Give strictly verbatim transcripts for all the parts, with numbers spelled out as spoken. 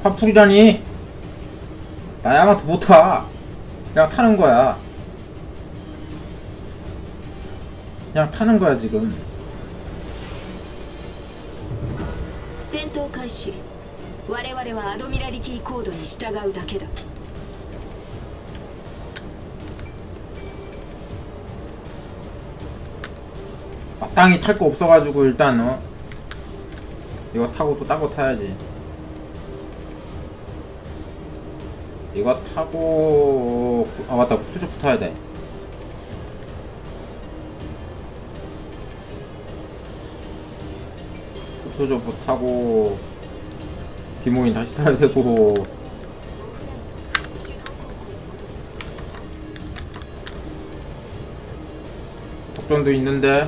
화풀이라니. 나 야마토 못타. 그냥 타는 거야. 그냥 타는 거야 지금. 戦闘開始。我々はアドミラリティコードに従うだけだ。 마땅히 탈 거 없어가지고 일단 어 이거 타고 또 딴 거 타야지. 이거 타고 아 맞다 후투조프 타야 돼. 후투조프 타고 디모인 다시 타야 되고. 독전도 있는데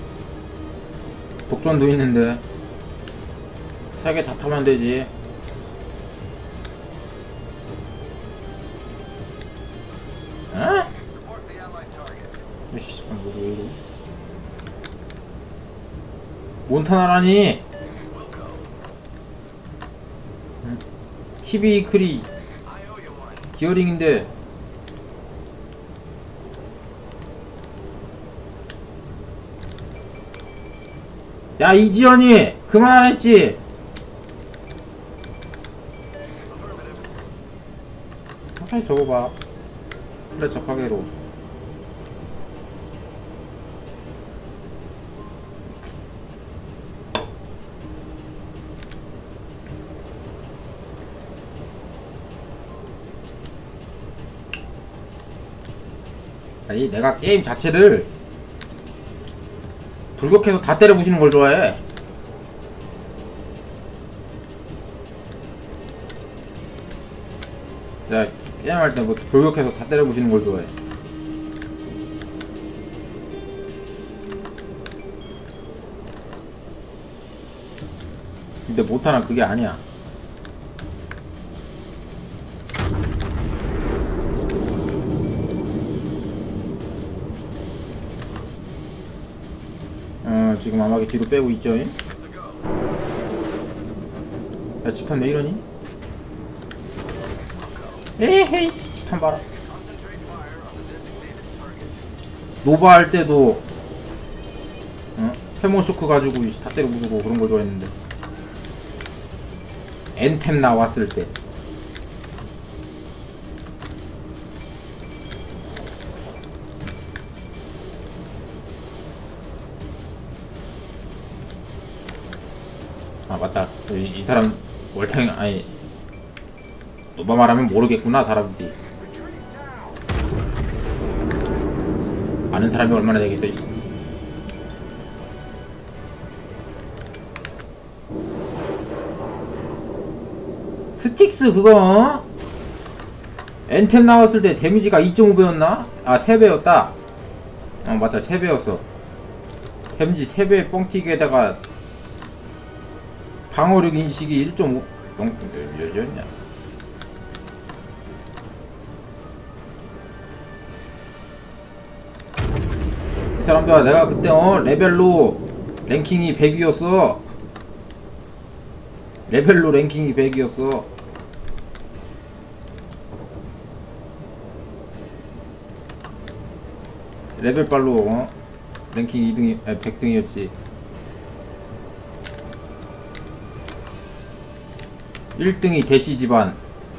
독전도 있는데 세 개 다 타면 되지. 에? 이씨, 왜 이러? 몬타나라니. 히비크리 기어링인데. 야 이지연이 그만 안 했지. 천천히 적어봐. 플랫 적하게로. 아니 내가 게임 자체를 돌격해서 다 때려 부시는 걸 좋아해. 자 게임할 때 뭐 돌격해서 다 때려 부시는 걸 좋아해. 근데 못하나 그게 아니야. 어 지금 아마게 뒤로 빼고 있죠. 야 집탄 왜 이러니? 에헤이 집탄 봐라. 노바 할 때도 어? 페모쇼크 가지고 다 때려 부수고 그런 걸 좋아했는데. 엔템 나왔을 때 아 맞다 이, 이 사람 월탕 아니 노바 말하면 모르겠구나 사람들이. 아는 사람이 얼마나 되겠어. 이씨. 스틱스 그거 엔템 나왔을 때 데미지가 이 점 오 배였나? 아 세 배였다. 어 맞아 세 배였어. 데미지 세 배 뻥튀기에다가 방어력 인식이 일 점 오 몇이었냐? 이 사람들아 내가 그때 어 레벨로 랭킹이 백 위였어. 레벨로 랭킹이 백 위였어. 레벨빨로 어? 랭킹 이 등이 아니 백 등이었지. 일 등이 대시 집안.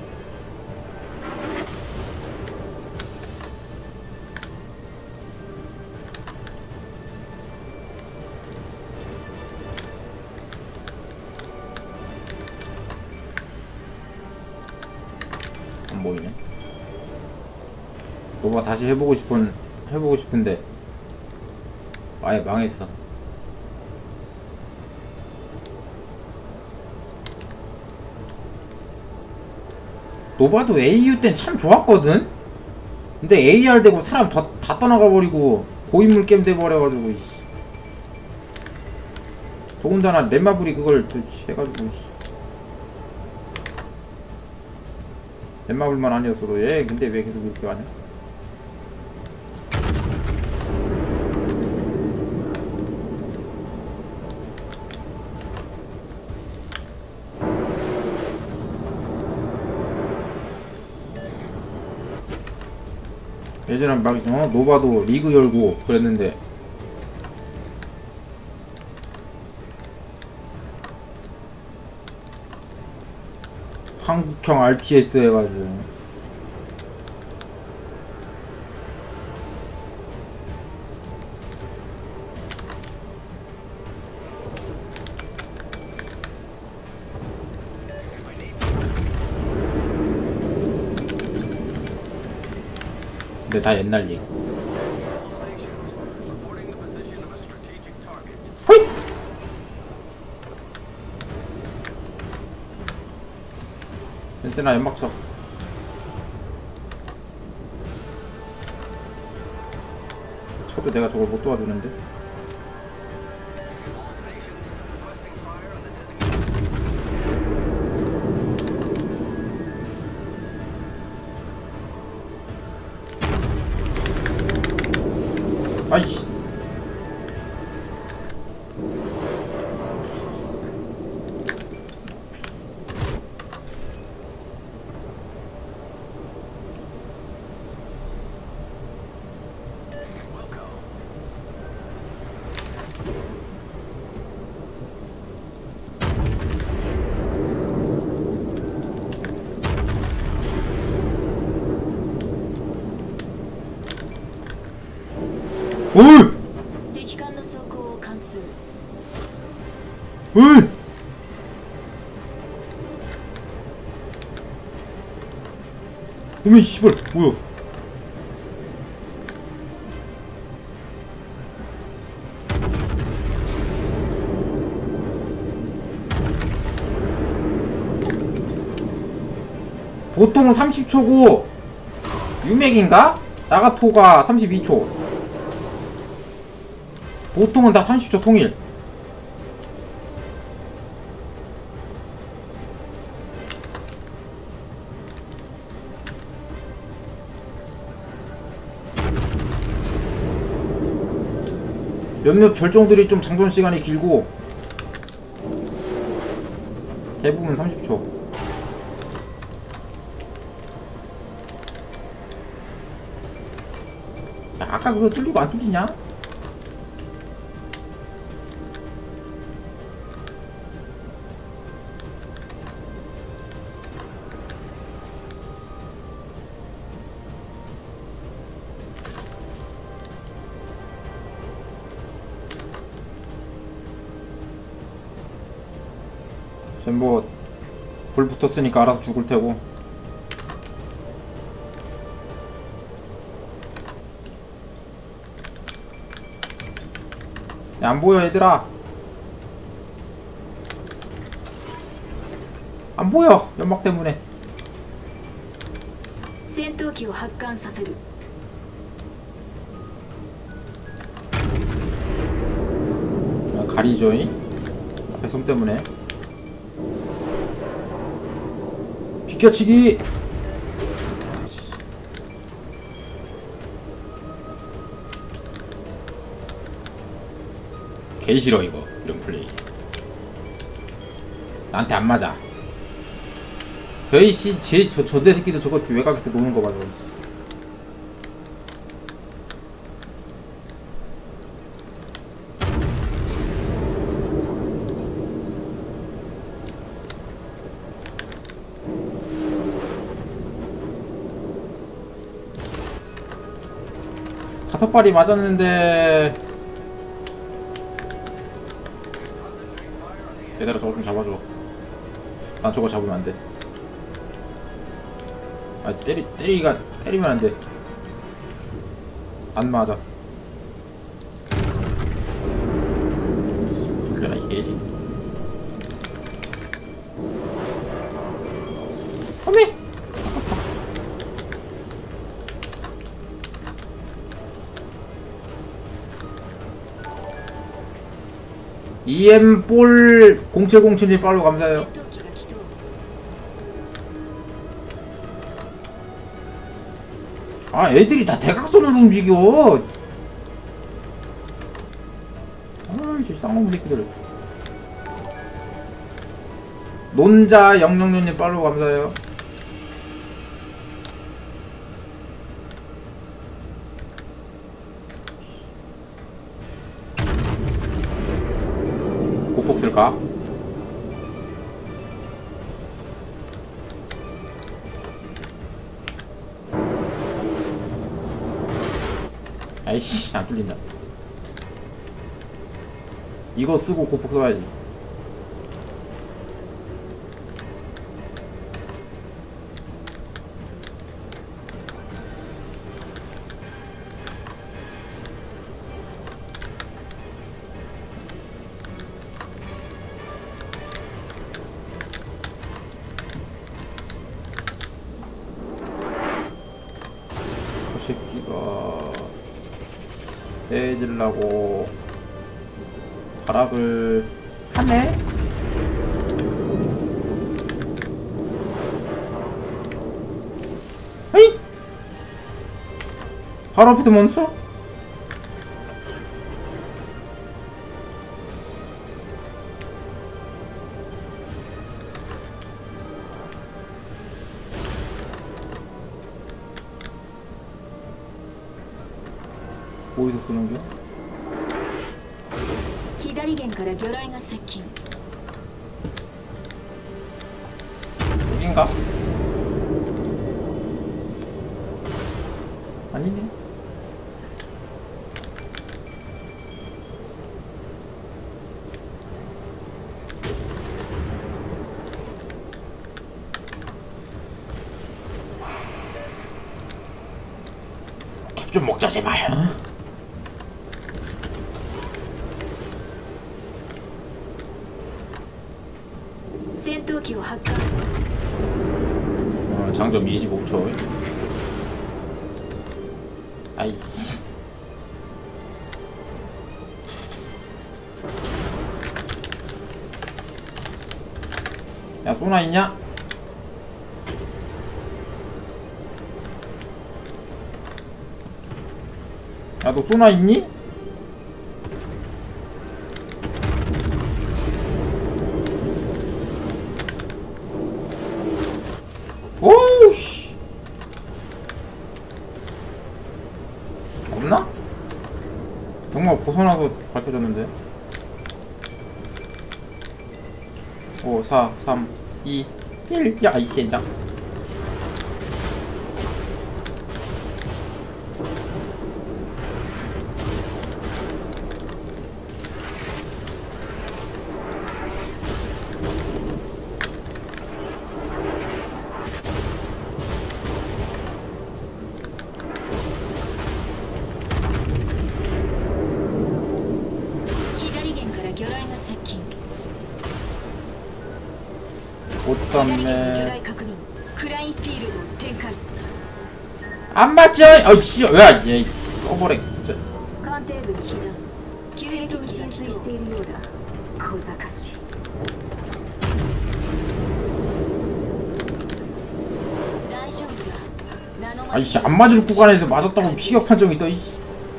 안 보이네. 노바 다시 해보고 싶은 해보고 싶은데 아예 망했어. 노바도 에이유 땐 참 좋았거든? 근데 에이알 되고 사람 다, 다 떠나가 버리고 고인물 게임 돼버려가지고 이씨. 더군다나 넷마블이 그걸 또 해가지고 이씨. 넷마블만 아니었어도 얘 근데 왜 계속 이렇게 하냐? 예전에 막 어? 노바도 리그 열고 그랬는데 한국형 알티에스 해가지고 근데 다 옛날 얘기. 호잇! 벤세나 연막 쳐. 쳐도 내가 저걸 못 도와주는데. 아이씨. 어이! 敵艦の走行を貫通。 어이! 어메 씨발 뭐야? 보통 삼십 초고 유맥인가? 나가토가 삼십이 초. 보통은 다 삼십 초 통일. 몇몇 별종들이 좀 장전 시간이 길고 대부분 삼십 초. 야, 아까 그거 뚫리고 안 뚫리냐? 뭐 불 붙었으니까 알아서 죽을 테고. 야, 안 보여 얘들아. 안 보여 연막 때문에. 戦闘機を発艦させる。 야, 가리죠잉? 앞에 손 때문에. 비켜치기! 개 싫어 이거 이런 플레이. 나한테 안 맞아. 저이 씨, 제, 저, 저대 새끼도 저거 외곽에서 노는 거 봐, 저거. 다섯 발이 맞았는데. 얘들아 저거 좀 잡아줘. 난 저거 잡으면 안 돼. 아 때리 때리기가 때리면 안 돼. 안 맞아. 불편하 이 개지. 어메. 이엠 볼 공칠공칠님 팔로우 감사해요. 戦闘機が起動。 아 애들이 다 대각선으로 움직여. 아이 쌍놈 새끼들. 논자 영영년님 팔로우 감사해요. 고폭 쓸까? 아이씨, 안 뚫린다. 이거 쓰고 고폭 써야지. 저 새끼가 떼질라고 발악을 하네? 헤이! 바로 앞에도 몬스터? 어디서 쏘는 거야? 左舷から魚雷が接近 여긴가? 아니네. 캡 좀 먹자 제발. 어? 어, 장점 이십오 초. 아이씨. 야, 소나 있냐? 야, 너 소나 있니? 오우씨. 없나? 정말 벗어나서 밝혀졌는데. 오, 사, 삼, 이, 일. 야, 이 젠장. 그다음에 안 맞죠? 어이씨, 왜 얘 써버려 진짜. 아이씨, 안 맞을 구간에서 맞았다고 피격 판정이 떠. 이.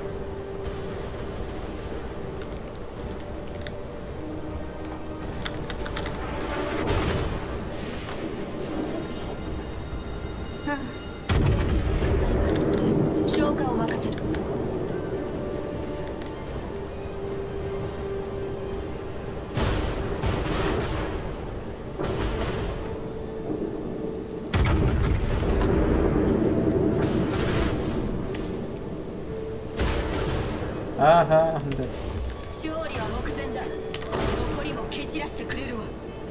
아하, 한대. 勝利は目前だ。残りも蹴散らしてくれるわ。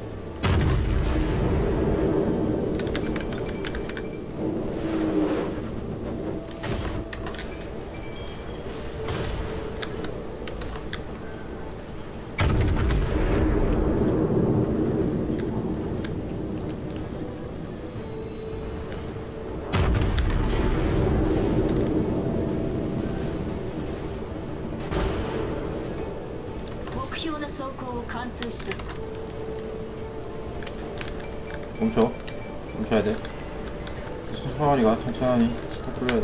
멈춰. 멈춰야 돼. 천천히 가. 천천히. 스타 풀려야 돼.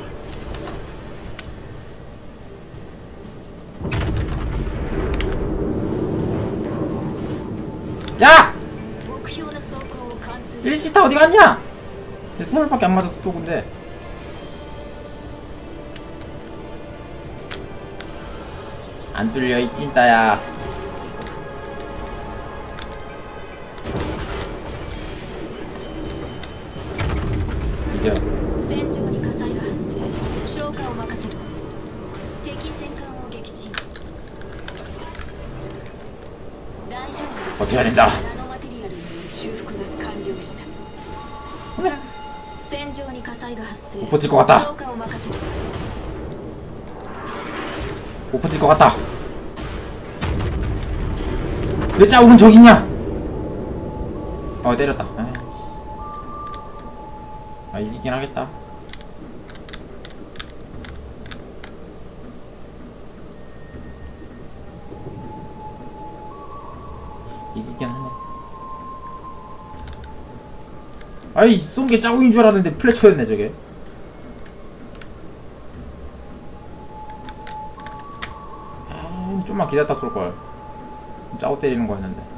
야! 일 시타 어디 갔냐? 세 발밖에 안 맞았어 또. 근데 안 뚫려 이 찐따야. 撃チーム大丈夫。 어떻게 해야 된다. ナノマテリアルによる修復が完了した。戦場に火災が発生。 못 버틸 것 같다. 消火を任せる。 못 버틸 것 같다. 왜 짜옥은 저기 있냐? 어 때렸다. 아이씨. 아 이기긴 하겠다. 이기긴 하네. 아이 쏜 게 짜옥인 줄 알았는데 플래처였네 저게. 아, 좀만 기다렸다 쏠걸. 짜옥 때리는 거였는데.